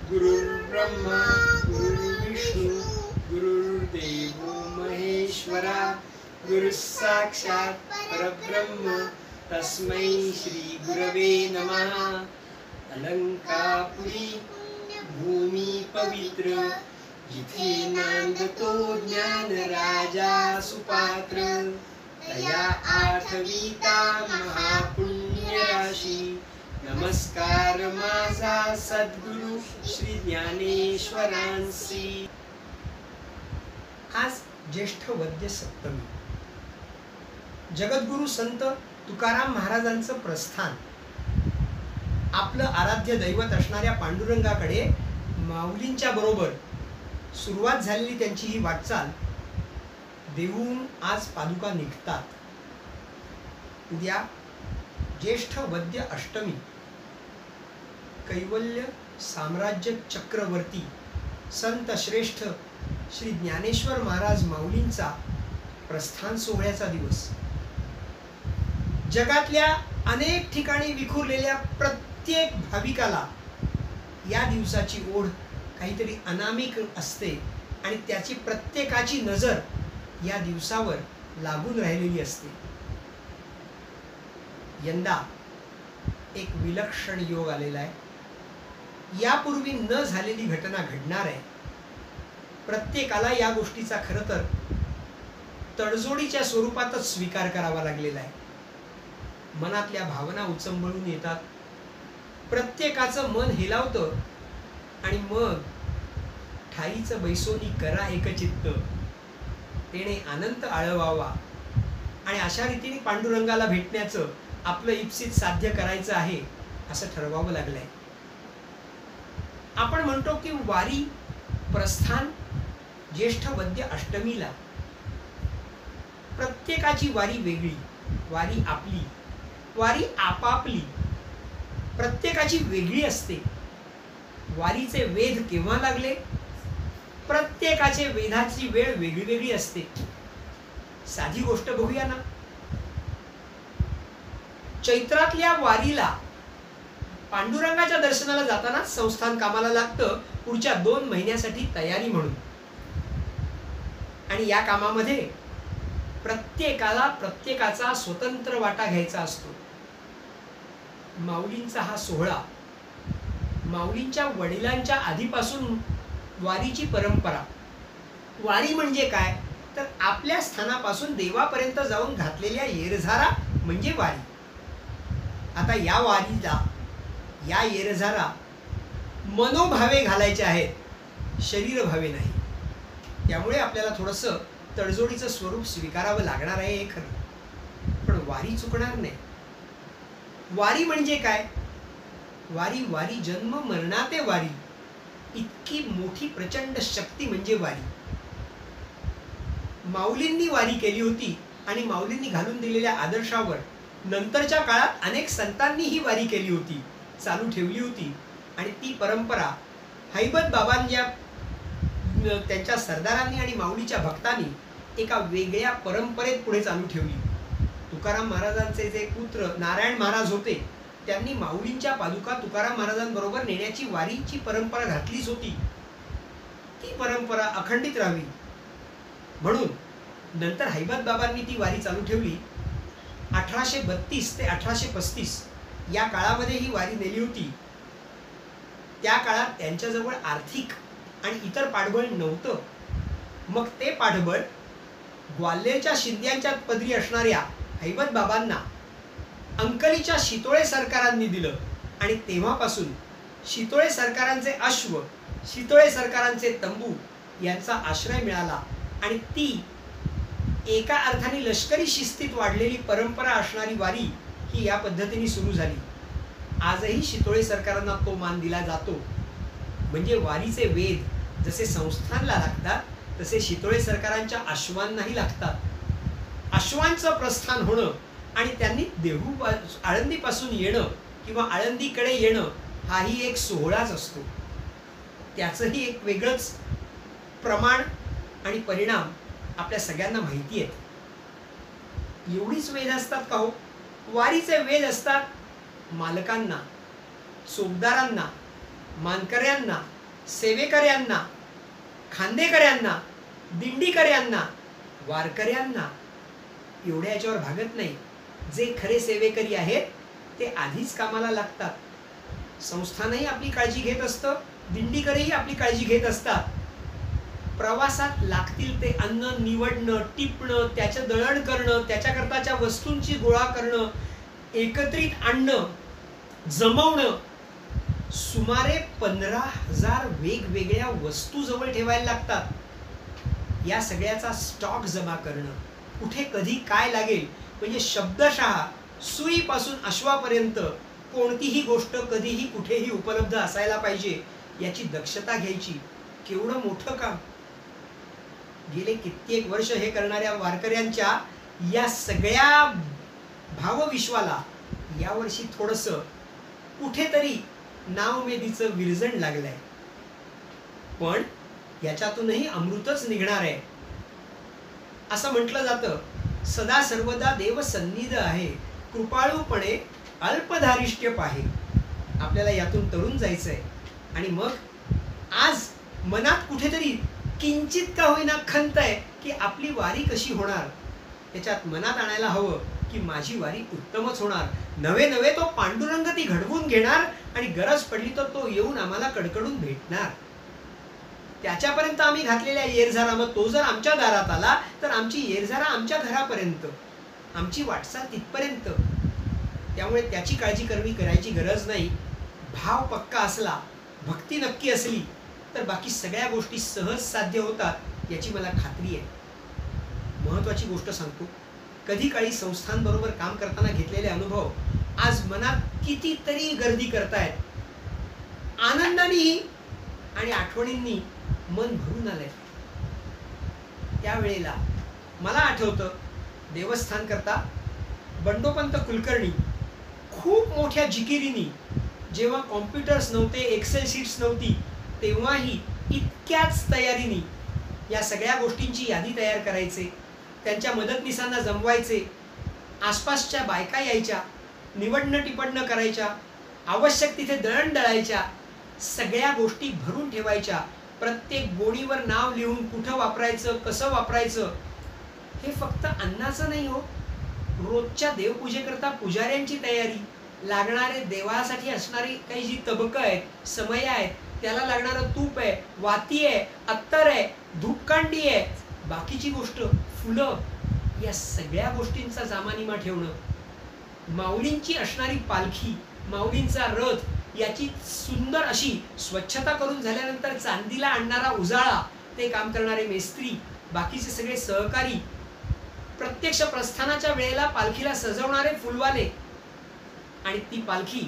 गुरुर्ब्रह्मा गुरुर्विष्णू गुरुर्देवो महेश्वरा गुरुस्साक्षात् परब्रह्म तस्मै श्री गुरवे नमः। अलंकापुरी भूमी पवित्र जिथे नांदतो ज्ञान राजा सुपात्र तया आठविता महापुण्य राशी। नमस्कार माझा सद्गुरु श्री ज्ञानेश्वरांसी। आज ज्येष्ठ वद्य सप्तमी, जगद्गुरु संत तुकाराम महाराजांचं प्रस्थान, आपलं आराध्य दैवत असणाऱ्या पांडुरंगाकडे माऊलींच्या बरोबर सुरुवात झालेली त्यांची ही वाटचाल देहून आज पादुका निघतात। उद्या ज्येष्ठ वद्य अष्टमी, कैवल्य साम्राज्य चक्रवर्ती संत श्रेष्ठ श्री ज्ञानेश्वर महाराज माऊलींचा प्रस्थान सोहळ्याचा दिवस। जगातल्या अनेक ठिकाणी विखुरलेल्या प्रत्येक भाविकाला या दिवसाची ओढ काहीतरी अनामिक असते आणि त्याची प्रत्येकाची नजर या दिवसावर लागून राहिलेली असते। यंदा एक विलक्षण योग आलेला आहे। यापूर्वी न झालेली घटना घडणार आहे। प्रत्येकाला या गोष्टीचा खरं तर तडजोडीच्या स्वरूपातच स्वीकार करावा लागलेला आहे। मनातल्या भावना उचंबळून येतात, प्रत्येकाचं मन हेलावतं आणि मग ठाईचं बैसोनी करा एकचित्त, तेने अनंत आळवावा आणि अशा रीतीने पांडुरंगाला भेटण्याचं आपलं इप्सित साध्य करायचं आहे असं ठरवावं लागलंय। आपण म्हणतो की वारी प्रस्थान ज्येष्ठ वद्य अष्टमीला। प्रत्येकाची वारी वेगळी, वारी आपली, वारी आपापली, प्रत्येकाची वेगळी असते। वारीचे वेध केव्हा लागले, प्रत्येकाचे वेधाची वेळ वेगळी वेगळी असते। साधी गोष्ट बघूया ना, चैत्रातल्या वारीला पांडुरंगाच्या दर्शनाला जाताना संस्थान कामाला लागतं पुढच्या 2 महिन्यासाठी तयारी म्हणून। आणि या कामामध्ये प्रत्येकाला प्रत्येकाचा स्वतंत्र वाटा घ्यायचा असतो। माऊलींचा हा सोहळा, माऊलींच्या वडिलांच्या आधीपासून वारीची परंपरा। वारी म्हणजे काय तर आपल्या स्थानापासून देवापर्यंत जाऊन घातलेल्या येरझारा म्हणजे वारी। आता या वारीला, या येरझारा मनोभावे घालायचे आहेत, शरीर भावे नाही। त्यामुळे आपल्याला थोडंसं तडजोडीचं स्वरूप स्वीकारावं लागणार आहे हे खरं, पण वारी चुकणार नाही। वारी म्हणजे काय, वारी वारी जन्म मरणाते वारी, इतकी मोठी प्रचंड शक्ती म्हणजे वारी। माऊलींनी वारी केली होती आणि माऊलींनी घालून दिलेल्या आदर्शावर नंतरच्या काळात अनेक संतांनी ही वारी केली होती, चालू ठेवली होती। आणि ती परंपरा हैबत बाबांच्या त्यांच्या सरदारांनी आणि माऊलीच्या भक्तांनी एका वेगळ्या परंपरेत पुढे चालू ठेवली। तुकाराम महाराजांचे जे पुत्र नारायण महाराज होते, त्यांनी माऊलींच्या पादुका तुकाराम महाराजांबरोबर नेण्याची वारीची परंपरा घातलीच होती। ती परंपरा अखंडित राहावी म्हणून नंतर हैबत बाबांनी ती वारी चालू ठेवली। 1832 ते 1835 या काळामध्ये ही वारी नेली होती। त्या काळात त्यांच्याजवळ आर्थिक आणि इतर पाठबळ नव्हतं। मग ते पाठबळ ग्वाल्हेरच्या शिंद्यांच्या पदरी असणाऱ्या हैबत बाबांना अंकलीच्या शितोळे सरकारांनी दिलं आणि तेव्हापासून शितोळे सरकारांचे अश्व, शितोळे सरकारांचे तंबू यांचा आश्रय मिळाला आणि ती एका अर्थाने लष्करी शिस्तीत वाढलेली परंपरा असणारी वारी ही या पद्धतीने सुरू झाली। आजही शितोळे सरकारांना तो मान दिला जातो। म्हणजे वारीचे वेध जसे संस्थानला लागतात तसे शितोळे सरकारांच्या अश्वांनाही लागतात। अश्वांचं प्रस्थान होणं आणि त्यांनी देहू आळंदीपासून येणं किंवा आळंदीकडे येणं हाही एक सोहळाच असतो। त्याचंही एक वेगळंच प्रमाण आणि परिणाम आपल्या सगळ्यांना माहिती आहेत। एवढीच वेध असतात का हो? वारीचे वेध असतात मालकांना, सोबदारांना, मानकऱ्यांना, सेवेकऱ्यांना, खांदेकऱ्यांना, दिंडीकऱ्यांना, वारकऱ्यांना एवढ्या याच्यावर भागत नाही. जे खरे सेवेकरी आहेत ते आधीच कामाला लागतात. संस्थानही आपली काळजी घेत असतं, दिंडीकरही आपली काळजी घेत असतात. प्रवासात लागतील ते अन्न निवडणं, टिपणं, त्याचं दळण करणं, त्याच्याकरताच्या वस्तूंची गोळा करणं, एकत्रित आणणं, जमवणं, सुमारे 15,000 वेगवेगळ्या वस्तू जवळ ठेवायला लागतात. या सगळ्याचा स्टॉक जमा करणं, कुठे कधी काय लागेल म्हणजे शब्दशः सुईपासून अश्वापर्यंत कोणतीही गोष्ट कधीही कुठेही उपलब्ध असायला पाहिजे याची दक्षता घ्यायची. केवढं मोठं काम. गेले कित्येक वर्ष हे करणाऱ्या वारकऱ्यांच्या या सगळ्या भावविश्वाला यावर्षी थोडंसं कुठेतरी नावमेदीचं विरजण लागलंय. पण याच्यातूनही अमृतच निघणार आहे. असं म्हटलं जातं, सदा सर्वदा देव सन्निध आहे, कृपाळूपणे अल्पधारिष्ट्य पाहे. आपल्याला यातून तरुण जायचंय. आणि मग आज मनात कुठेतरी किंचित का होईना खंत आहे की आपली वारी कशी होणार. त्याच्यात मनात आणायला हवं की माझी वारी उत्तमच होणार. नवे नवे तो पांडुरंग ती घडवून घेणार आणि गरज पडली तर तो येऊन आम्हाला कडकडून भेटणार. त्याच्यापर्यंत आम्ही घातलेल्या येरझारा, मग तो जर आमच्या दारात आला तर आमची येरझारा आमच्या घरापर्यंत, आमची वाटचाल तिथपर्यंत. त्यामुळे त्याची काळजी करायची गरज नाही. भाव पक्का असला, भक्ती नक्की असली तर बाकी सगळ्या गोष्टी सहज साध्य होतात याची मला खात्री आहे. महत्वाची गोष्ट सांगतो, कधी काळी संस्थांबरोबर काम करताना घेतलेले अनुभव आज मनात कितीतरी गर्दी करतायत. आनंदानेही आणि आठवणींनी मन भरून आलंय. त्यावेळेला मला आठवतं, देवस्थान करता बंडोपंत कुलकर्णी खूप मोठ्या जिकिरीनी, जेव्हा कॉम्प्युटर्स नव्हते, एक्सेल शीट्स नव्हती, तेव्हाही इतक्याच तयारीनी या सगळ्या गोष्टींची यादी तयार करायचे. त्यांच्या मदतनीसांना जमवायचे. आसपासच्या बायका यायच्या, निवडणं टिपणं करायच्या, आवश्यक तिथे दळण दळायच्या, सगळ्या गोष्टी भरून ठेवायच्या. प्रत्येक गोणीवर नाव लिहून कुठं वापरायचं, कसं वापरायचं. हे फक्त अन्नाचं नाही हो, रोजच्या देवपूजेकरता पुजाऱ्यांची तयारी, लागणारे देवासाठी असणारी काही जी तबकं आहेत, समय आहेत, त्याला लागणारं तूप आहे, वाती आहे, अत्तर आहे, धूपकांडी आहे, बाकीची गोष्ट फुलं, या सगळ्या गोष्टींचा जामानिमा ठेवणं. माऊलींची असणारी पालखी, माऊलींचा रथ, याची सुंदर अशी स्वच्छता करून झाल्यानंतर चांदीला आणणारा उजाळा, ते काम करणारे मेस्त्री, बाकीचे सगळे सहकारी, प्रत्यक्ष प्रस्थानाच्या वेळेला पालखीला सजवणारे फुलवाले, आणि ती पालखी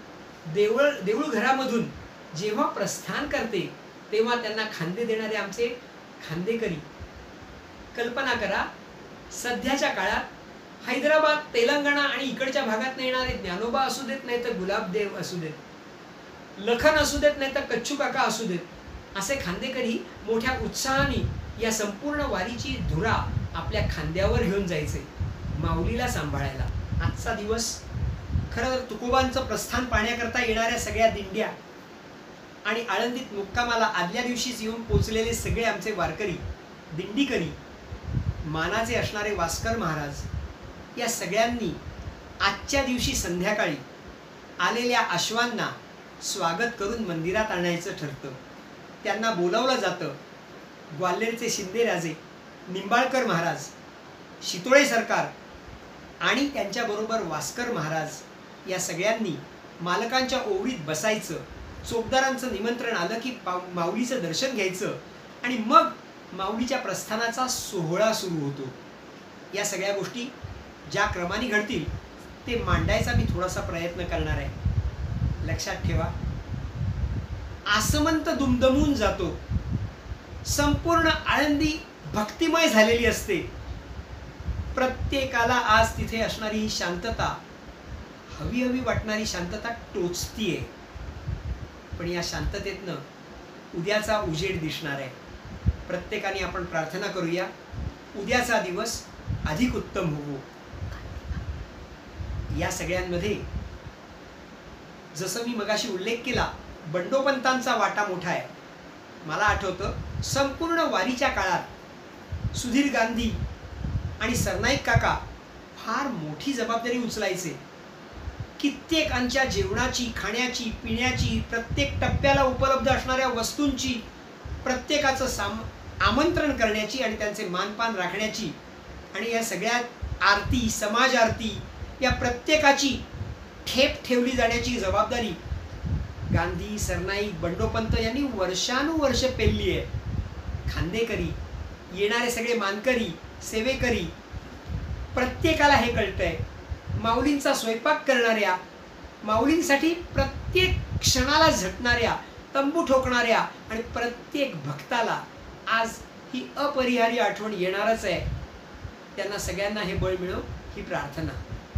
देऊळ घरामधून जेव्हा प्रस्थान करते तेव्हा त्यांना खांदे देणारे आमचे खांदेकरी. कल्पना करा, सध्याच्या काळात हैदराबाद, तेलंगणा आणि इकडच्या भागात येणारे ज्ञानोबा असू देत, नाही तर गुलाबदेव असू देत, लखन असू देत, नाही तर कच्चू काका असू देत, असे खांदेकरी मोठ्या उत्साहाने या संपूर्ण वारीची धुरा आपल्या खांद्यावर घेऊन जायचे, माऊलीला सांभाळायला. आजचा दिवस खरं तर तुकोबांचं प्रस्थान पाहण्याकरता येणाऱ्या सगळ्या दिंड्या आणि आळंदीत मुक्कामाला आदल्या दिवशीच येऊन पोचलेले सगळे आमचे वारकरी, दिंडीकरी, मानाचे असणारे वास्कर महाराज, या सगळ्यांनी आजच्या दिवशी संध्याकाळी आलेल्या अश्वांना स्वागत करून मंदिरात आणायचं ठरतं. त्यांना बोलावलं जातं. ग्वाल्हेरचे शिंदेराजे, निंबाळकर महाराज, शितोळे सरकार आणि त्यांच्याबरोबर वास्कर महाराज, या सगळ्यांनी मालकांच्या ओवळीत बसायचं. चोपदारांचं निमंत्रण आलं की माऊलीचं दर्शन घ्यायचं आणि मग माऊलीच्या प्रस्थानाचा सोहळा सुरू होतो. या सगळ्या गोष्टी ज्या क्रमाने घडतील ते मांडायचा मी थोडासा प्रयत्न करणार आहे. लक्षात ठेवा, आसमंत दुमदमून जातो. संपूर्ण आळंदी भक्तिमय झालेली असते. प्रत्येकाला आज तिथे असणारी ही शांतता, हवी हवी वाटणारी शांतता टोचतीये. पण या शांततेतनं उद्याचा उजेड दिसणार आहे. प्रत्येकाने आपण प्रार्थना करूया, उद्याचा दिवस अधिक उत्तम होवो. या सगळ्यांमध्ये जसं मी मगाशी उल्लेख केला, बंडोपंतांचा वाटा मोठा आहे. मला आठवतं संपूर्ण वारीच्या काळात सुधीर गांधी आणि सरनाईक काका फार मोठी जबाबदारी उचलायचे. कित्येकांच्या जेवणाची, खाण्याची, पिण्याची, प्रत्येक टप्प्याला उपलब्ध असणाऱ्या वस्तूंची, प्रत्येकाचं आमंत्रण करण्याची आणि त्यांचे मानपान राखण्याची आणि या सगळ्यात आरती, समाज आरती या प्रत्येकाची ठेप ठेवली जाण्याची जबाबदारी गांधी, सरनाईक, बंडोपंत यांनी वर्षानुवर्ष पेलली आहे. खांदेकरी, येणारे सगळे मानकरी, सेवेकरी, प्रत्येकाला हे कळतंय. माऊलींचा स्वयंपाक करणाऱ्या, माऊलींसाठी प्रत्येक क्षणाला झटणाऱ्या, तंबू ठोकणाऱ्या आणि प्रत्येक भक्ताला आज ही अपरिहार्य आठवण येणारच आहे. त्यांना सगळ्यांना हे बळ मिळो ही प्रार्थना.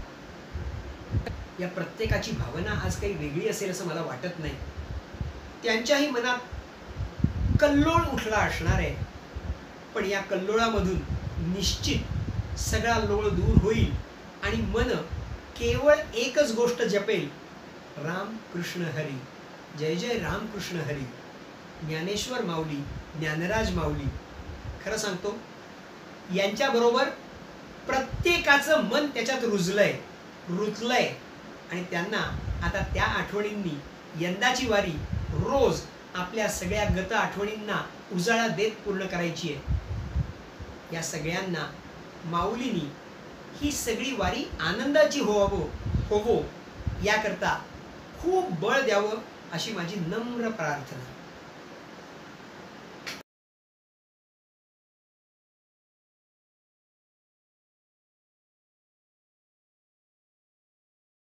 या प्रत्येकाची भावना आज काही वेगळी असेल असं मला वाटत नाही. त्यांच्याही मनात कल्लोळ उठला असणार आहे, पण या कल्लोळामधून निश्चित सगळा लोळ दूर होईल आणि मन केवळ एकच गोष्ट जपेल, राम कृष्ण हरी, जय जय राम कृष्ण हरी. ज्ञानेश्वर माऊली, ज्ञानराज माऊली. खरं सांगतो, यांच्याबरोबर प्रत्येकाचं मन त्याच्यात रुजलंय आणि त्यांना आता त्या आठवणींनी यंदाची वारी रोज आपल्या सगळ्या गत आठवणींना उजाळा देत पूर्ण करायची आहे. या सगळ्यांना माऊलींनी ही सगळी वारी आनंदाची होवो याकरता खूप बळ द्यावं अशी माझी नम्र प्रार्थना.